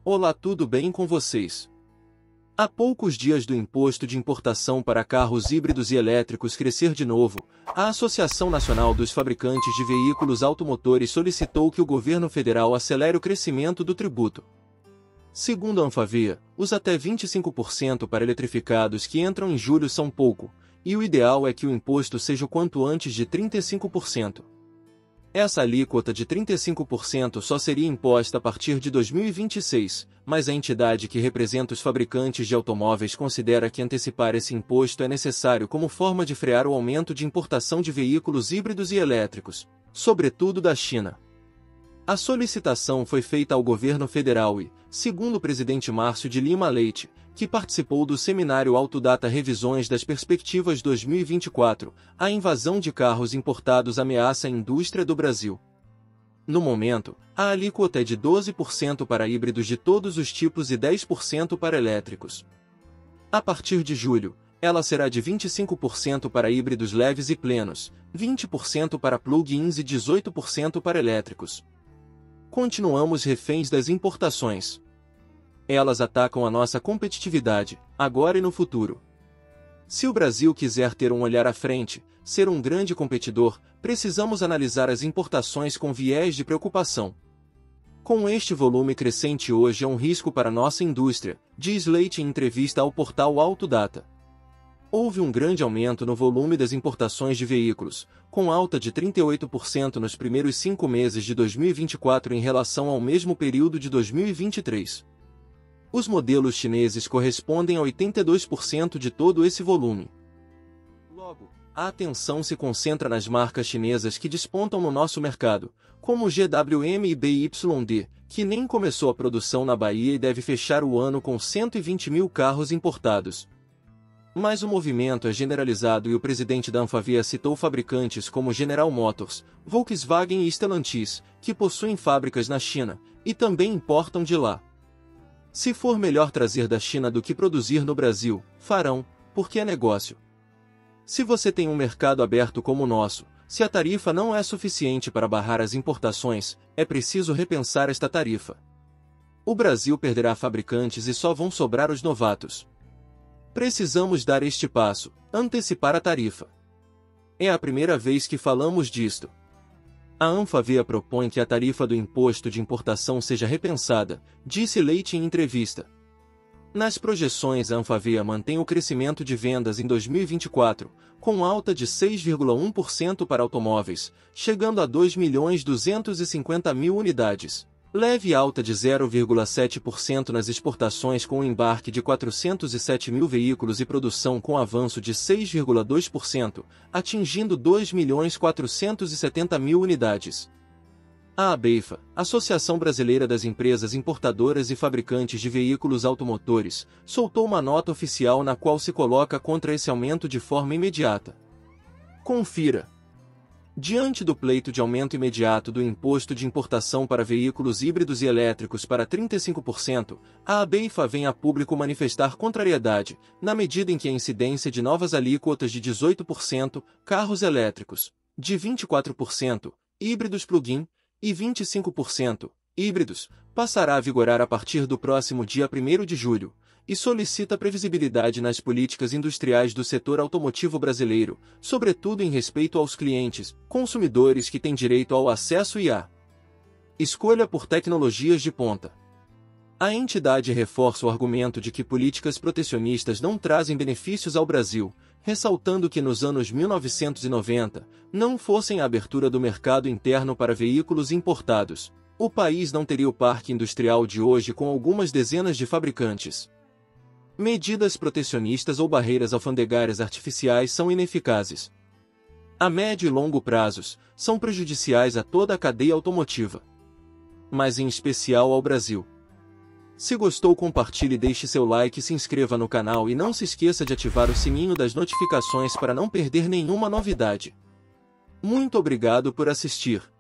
Olá, tudo bem com vocês? Há poucos dias do imposto de importação para carros híbridos e elétricos crescer de novo, a Associação Nacional dos Fabricantes de Veículos Automotores solicitou que o governo federal acelere o crescimento do tributo. Segundo a Anfavea, os até 25% para eletrificados que entram em julho são pouco, e o ideal é que o imposto seja o quanto antes de 35%. Essa alíquota de 35% só seria imposta a partir de 2026, mas a entidade que representa os fabricantes de automóveis considera que antecipar esse imposto é necessário como forma de frear o aumento de importação de veículos híbridos e elétricos, sobretudo da China. A solicitação foi feita ao governo federal e, segundo o presidente Márcio de Lima Leite, que participou do seminário Autodata Revisões das Perspectivas 2024, a invasão de carros importados ameaça a indústria do Brasil. No momento, a alíquota é de 12% para híbridos de todos os tipos e 10% para elétricos. A partir de julho, ela será de 25% para híbridos leves e plenos, 20% para plug-ins e 18% para elétricos. Continuamos reféns das importações. Elas atacam a nossa competitividade, agora e no futuro. Se o Brasil quiser ter um olhar à frente, ser um grande competidor, precisamos analisar as importações com viés de preocupação. Com este volume crescente hoje é um risco para nossa indústria, diz Leite em entrevista ao portal Autodata. Houve um grande aumento no volume das importações de veículos, com alta de 38% nos primeiros 5 meses de 2024 em relação ao mesmo período de 2023. Os modelos chineses correspondem a 82% de todo esse volume. Logo, a atenção se concentra nas marcas chinesas que despontam no nosso mercado, como o GWM e BYD, que nem começou a produção na Bahia e deve fechar o ano com 120 mil carros importados. Mas o movimento é generalizado e o presidente da Anfavea citou fabricantes como General Motors, Volkswagen e Stellantis, que possuem fábricas na China, e também importam de lá. Se for melhor trazer da China do que produzir no Brasil, farão, porque é negócio. Se você tem um mercado aberto como o nosso, se a tarifa não é suficiente para barrar as importações, é preciso repensar esta tarifa. O Brasil perderá fabricantes e só vão sobrar os novatos. Precisamos dar este passo, antecipar a tarifa. É a primeira vez que falamos disto. A Anfavea propõe que a tarifa do imposto de importação seja repensada, disse Leite em entrevista. Nas projeções, a Anfavea mantém o crescimento de vendas em 2024, com alta de 6,1% para automóveis, chegando a 2.250.000 unidades. Leve alta de 0,7% nas exportações com o embarque de 407 mil veículos e produção com avanço de 6,2%, atingindo 2.470.000 unidades. A ABEIFA, Associação Brasileira das Empresas Importadoras e Fabricantes de Veículos Automotores, soltou uma nota oficial na qual se coloca contra esse aumento de forma imediata. Confira. Diante do pleito de aumento imediato do imposto de importação para veículos híbridos e elétricos para 35%, a ABEIFA vem a público manifestar contrariedade, na medida em que a incidência de novas alíquotas de 18%, carros elétricos, de 24%, híbridos plug-in, e 25%, híbridos, passará a vigorar a partir do próximo dia 1º de julho, e solicita previsibilidade nas políticas industriais do setor automotivo brasileiro, sobretudo em respeito aos clientes, consumidores que têm direito ao acesso e à escolha por tecnologias de ponta. A entidade reforça o argumento de que políticas protecionistas não trazem benefícios ao Brasil, ressaltando que nos anos 1990, não fossem a abertura do mercado interno para veículos importados, o país não teria o parque industrial de hoje com algumas dezenas de fabricantes. Medidas protecionistas ou barreiras alfandegárias artificiais são ineficazes. A médio e longo prazos, são prejudiciais a toda a cadeia automotiva, mas em especial ao Brasil. Se gostou, compartilhe, deixe seu like e se inscreva no canal e não se esqueça de ativar o sininho das notificações para não perder nenhuma novidade. Muito obrigado por assistir.